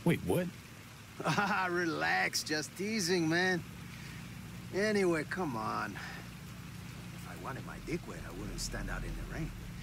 Wait, what? Ah, relax, just teasing, man. Anyway, come on. If I wanted my dick wet, I wouldn't stand out in the rain.